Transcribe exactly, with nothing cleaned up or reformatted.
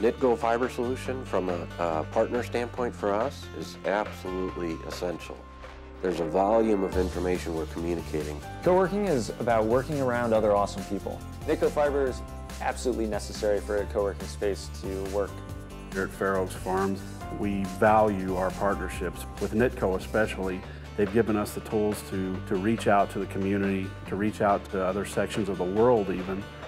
NITCO fiber solution from a, a partner standpoint for us is absolutely essential. There's a volume of information we're communicating. CoWorking is about working around other awesome people. NITCO fiber is absolutely necessary for a co-working space to work. Here at Fair Oaks Farms, we value our partnerships. With NITCO especially, they've given us the tools to, to reach out to the community, to reach out to other sections of the world even,